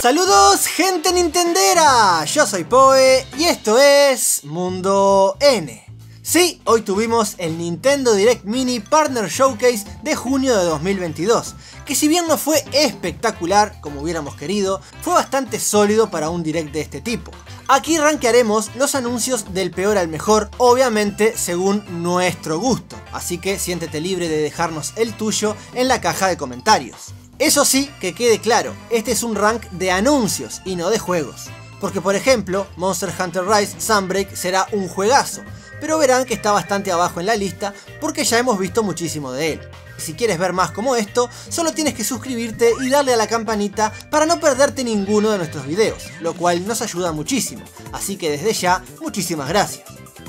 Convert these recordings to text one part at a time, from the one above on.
Saludos gente nintendera, yo soy Poe y esto es Mundo N. Sí, hoy tuvimos el Nintendo Direct Mini Partner Showcase de junio de 2022, que si bien no fue espectacular como hubiéramos querido, fue bastante sólido para un Direct de este tipo. Aquí rankearemos los anuncios del peor al mejor, obviamente según nuestro gusto, así que siéntete libre de dejarnos el tuyo en la caja de comentarios. Eso sí, que quede claro, este es un rank de anuncios y no de juegos, porque por ejemplo, Monster Hunter Rise Sunbreak será un juegazo, pero verán que está bastante abajo en la lista porque ya hemos visto muchísimo de él. Si quieres ver más como esto, solo tienes que suscribirte y darle a la campanita para no perderte ninguno de nuestros videos, lo cual nos ayuda muchísimo, así que desde ya, muchísimas gracias.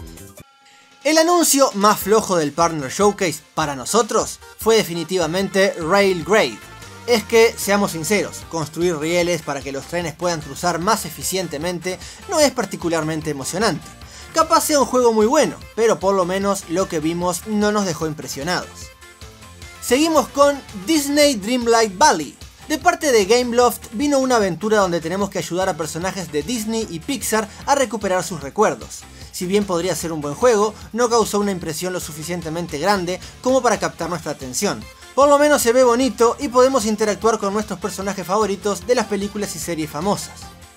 El anuncio más flojo del Partner Showcase para nosotros fue definitivamente Railgrade. Es que, seamos sinceros, construir rieles para que los trenes puedan cruzar más eficientemente no es particularmente emocionante. Capaz sea un juego muy bueno, pero por lo menos lo que vimos no nos dejó impresionados. Seguimos con Disney Dreamlight Valley. De parte de Gameloft vino una aventura donde tenemos que ayudar a personajes de Disney y Pixar a recuperar sus recuerdos. Si bien podría ser un buen juego, no causó una impresión lo suficientemente grande como para captar nuestra atención. Por lo menos se ve bonito y podemos interactuar con nuestros personajes favoritos de las películas y series famosas.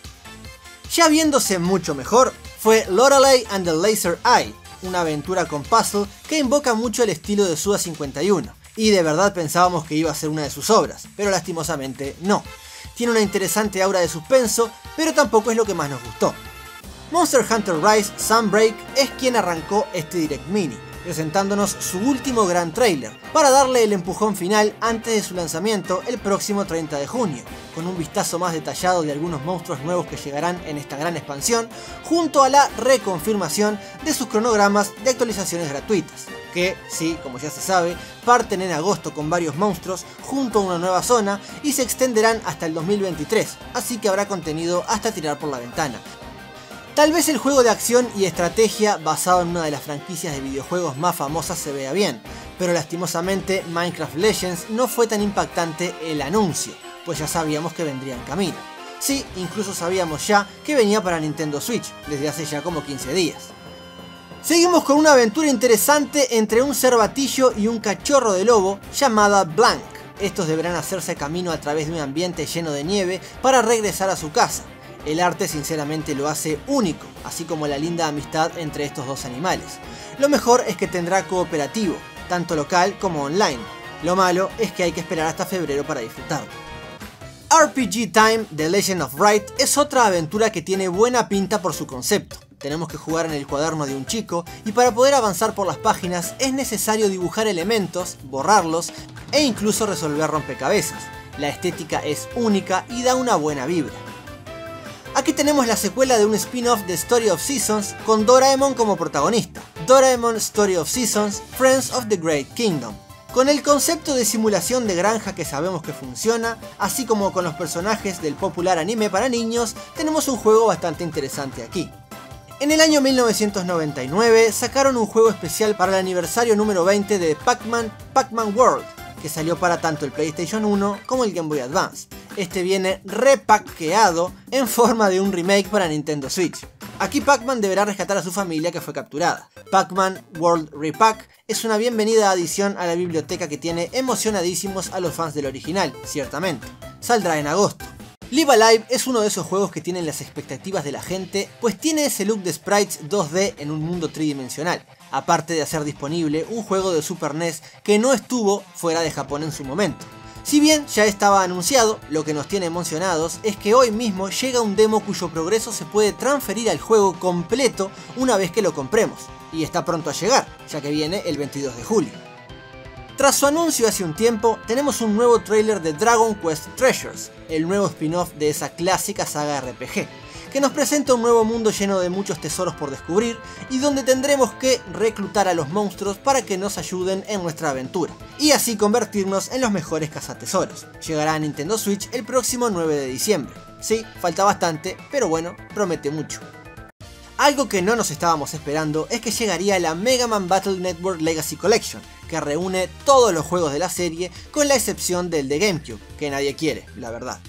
Ya viéndose mucho mejor, fue Lorelei and the Laser Eye, una aventura con puzzle que invoca mucho el estilo de Suda 51. Y de verdad pensábamos que iba a ser una de sus obras, pero lastimosamente no. Tiene una interesante aura de suspenso, pero tampoco es lo que más nos gustó. Monster Hunter Rise Sunbreak es quien arrancó este Direct Mini, presentándonos su último gran trailer, para darle el empujón final antes de su lanzamiento el próximo 30 de junio, con un vistazo más detallado de algunos monstruos nuevos que llegarán en esta gran expansión, junto a la reconfirmación de sus cronogramas de actualizaciones gratuitas, que, sí, como ya se sabe, parten en agosto con varios monstruos junto a una nueva zona y se extenderán hasta el 2023, así que habrá contenido hasta tirar por la ventana. Tal vez el juego de acción y estrategia basado en una de las franquicias de videojuegos más famosas se vea bien, pero lastimosamente Minecraft Legends no fue tan impactante el anuncio, pues ya sabíamos que vendría en camino. Sí, incluso sabíamos ya que venía para Nintendo Switch, desde hace ya como 15 días. Seguimos con una aventura interesante entre un cervatillo y un cachorro de lobo llamada Blank. Estos deberán hacerse camino a través de un ambiente lleno de nieve para regresar a su casa. El arte sinceramente lo hace único, así como la linda amistad entre estos dos animales. Lo mejor es que tendrá cooperativo, tanto local como online. Lo malo es que hay que esperar hasta febrero para disfrutarlo. RPG Time: The Legend of Wright es otra aventura que tiene buena pinta por su concepto. Tenemos que jugar en el cuaderno de un chico y para poder avanzar por las páginas es necesario dibujar elementos, borrarlos e incluso resolver rompecabezas. La estética es única y da una buena vibra. Aquí tenemos la secuela de un spin-off de Story of Seasons con Doraemon como protagonista, Doraemon Story of Seasons: Friends of the Great Kingdom. Con el concepto de simulación de granja que sabemos que funciona, así como con los personajes del popular anime para niños, tenemos un juego bastante interesante aquí. En el año 1999 sacaron un juego especial para el aniversario número 20 de Pac-Man World, que salió para tanto el PlayStation 1 como el Game Boy Advance. Este viene repackeado en forma de un remake para Nintendo Switch. Aquí Pac-Man deberá rescatar a su familia que fue capturada. Pac-Man World Repack es una bienvenida adición a la biblioteca que tiene emocionadísimos a los fans del original, ciertamente. Saldrá en agosto. Live Alive es uno de esos juegos que tienen las expectativas de la gente, pues tiene ese look de sprites 2D en un mundo tridimensional, aparte de hacer disponible un juego de Super NES que no estuvo fuera de Japón en su momento. Si bien ya estaba anunciado, lo que nos tiene emocionados es que hoy mismo llega un demo cuyo progreso se puede transferir al juego completo una vez que lo compremos, y está pronto a llegar, ya que viene el 22 de julio. Tras su anuncio hace un tiempo, tenemos un nuevo tráiler de Dragon Quest Treasures, el nuevo spin-off de esa clásica saga RPG, que nos presenta un nuevo mundo lleno de muchos tesoros por descubrir y donde tendremos que reclutar a los monstruos para que nos ayuden en nuestra aventura, y así convertirnos en los mejores cazatesoros. Llegará a Nintendo Switch el próximo 9 de diciembre. Sí, falta bastante, pero bueno, promete mucho. Algo que no nos estábamos esperando es que llegaría la Mega Man Battle Network Legacy Collection, que reúne todos los juegos de la serie con la excepción del de GameCube, que nadie quiere, la verdad.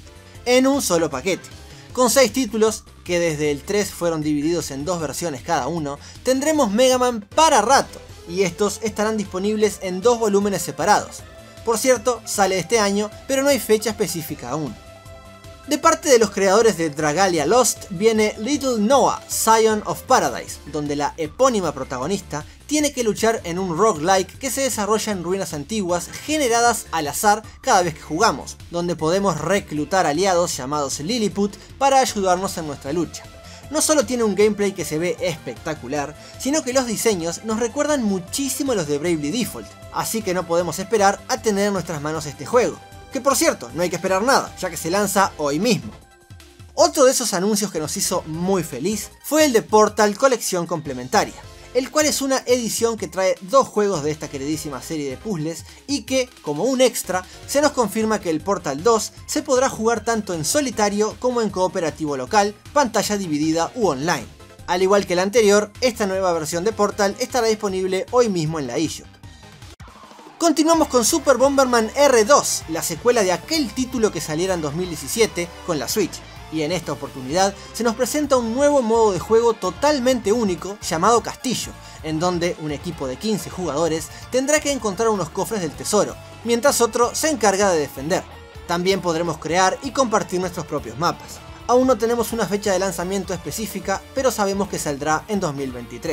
en un solo paquete. Con 6 títulos, que desde el 3 fueron divididos en 2 versiones cada uno, tendremos Mega Man para rato, y estos estarán disponibles en 2 volúmenes separados. Por cierto, sale este año, pero no hay fecha específica aún. De parte de los creadores de Dragalia Lost viene Little Noah, Scion of Paradise, donde la epónima protagonista tiene que luchar en un roguelike que se desarrolla en ruinas antiguas generadas al azar cada vez que jugamos, donde podemos reclutar aliados llamados Lilliput para ayudarnos en nuestra lucha. No solo tiene un gameplay que se ve espectacular, sino que los diseños nos recuerdan muchísimo a los de Bravely Default, así que no podemos esperar a tener en nuestras manos este juego. Que por cierto, no hay que esperar nada, ya que se lanza hoy mismo. Otro de esos anuncios que nos hizo muy feliz fue el de Portal Colección Complementaria, el cual es una edición que trae 2 juegos de esta queridísima serie de puzzles y que, como un extra, se nos confirma que el Portal 2 se podrá jugar tanto en solitario como en cooperativo local, pantalla dividida u online. Al igual que la anterior, esta nueva versión de Portal estará disponible hoy mismo en la eShop. Continuamos con Super Bomberman R2, la secuela de aquel título que saliera en 2017 con la Switch, y en esta oportunidad se nos presenta un nuevo modo de juego totalmente único llamado Castillo, en donde un equipo de 15 jugadores tendrá que encontrar unos cofres del tesoro, mientras otro se encarga de defender. También podremos crear y compartir nuestros propios mapas. Aún no tenemos una fecha de lanzamiento específica, pero sabemos que saldrá en 2023.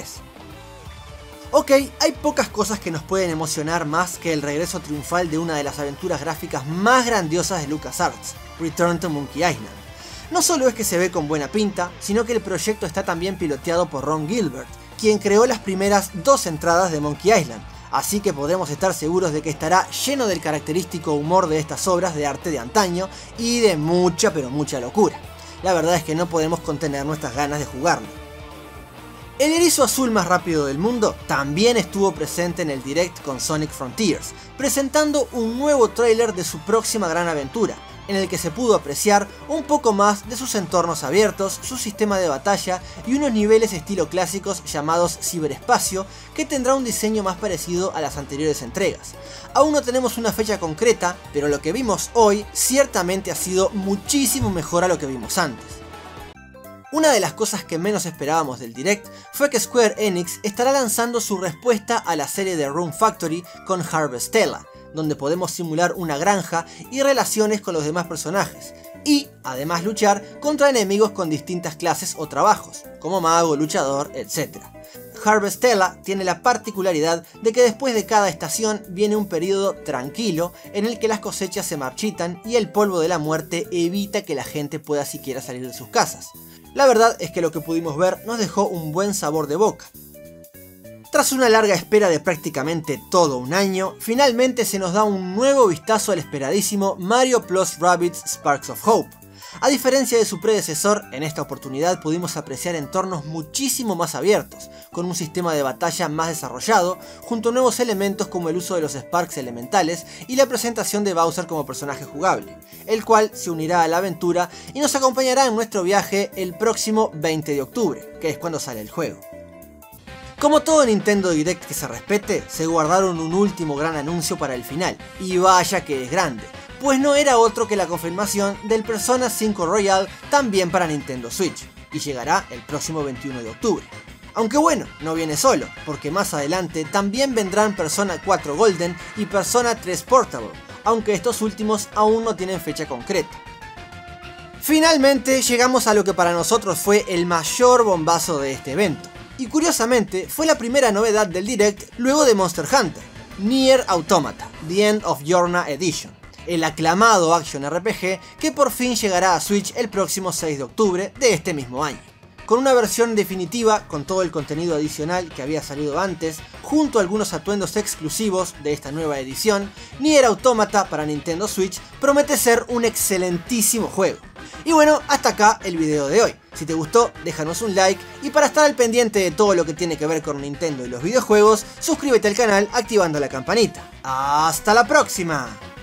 Ok, hay pocas cosas que nos pueden emocionar más que el regreso triunfal de una de las aventuras gráficas más grandiosas de LucasArts, Return to Monkey Island. No solo es que se ve con buena pinta, sino que el proyecto está también piloteado por Ron Gilbert, quien creó las primeras 2 entradas de Monkey Island, así que podremos estar seguros de que estará lleno del característico humor de estas obras de arte de antaño y de mucha pero mucha locura. La verdad es que no podemos contener nuestras ganas de jugarlo. El erizo azul más rápido del mundo también estuvo presente en el Direct con Sonic Frontiers, presentando un nuevo tráiler de su próxima gran aventura, en el que se pudo apreciar un poco más de sus entornos abiertos, su sistema de batalla y unos niveles estilo clásicos llamados ciberespacio, que tendrá un diseño más parecido a las anteriores entregas. Aún no tenemos una fecha concreta, pero lo que vimos hoy ciertamente ha sido muchísimo mejor a lo que vimos antes. Una de las cosas que menos esperábamos del Direct fue que Square Enix estará lanzando su respuesta a la serie de Rune Factory con Harvestella, donde podemos simular una granja y relaciones con los demás personajes, y además luchar contra enemigos con distintas clases o trabajos, como mago, luchador, etc. Harvestella tiene la particularidad de que después de cada estación viene un periodo tranquilo en el que las cosechas se marchitan y el polvo de la muerte evita que la gente pueda siquiera salir de sus casas. La verdad es que lo que pudimos ver nos dejó un buen sabor de boca. Tras una larga espera de prácticamente todo un año, finalmente se nos da un nuevo vistazo al esperadísimo Mario + Rabbids Sparks of Hope. A diferencia de su predecesor, en esta oportunidad pudimos apreciar entornos muchísimo más abiertos, con un sistema de batalla más desarrollado, junto a nuevos elementos como el uso de los Sparks elementales y la presentación de Bowser como personaje jugable, el cual se unirá a la aventura y nos acompañará en nuestro viaje el próximo 20 de octubre, que es cuando sale el juego. Como todo Nintendo Direct que se respete, se guardaron un último gran anuncio para el final, y vaya que es grande, pues no era otro que la confirmación del Persona 5 Royal también para Nintendo Switch, y llegará el próximo 21 de octubre. Aunque bueno, no viene solo, porque más adelante también vendrán Persona 4 Golden y Persona 3 Portable, aunque estos últimos aún no tienen fecha concreta. Finalmente llegamos a lo que para nosotros fue el mayor bombazo de este evento, y curiosamente fue la primera novedad del Direct luego de Monster Hunter, Nier Automata, The End of Yorna Edition, el aclamado Action RPG que por fin llegará a Switch el próximo 6 de octubre de este mismo año. Con una versión definitiva con todo el contenido adicional que había salido antes, junto a algunos atuendos exclusivos de esta nueva edición, Nier Automata para Nintendo Switch promete ser un excelentísimo juego. Y bueno, hasta acá el video de hoy. Si te gustó, déjanos un like, y para estar al pendiente de todo lo que tiene que ver con Nintendo y los videojuegos, suscríbete al canal activando la campanita. ¡Hasta la próxima!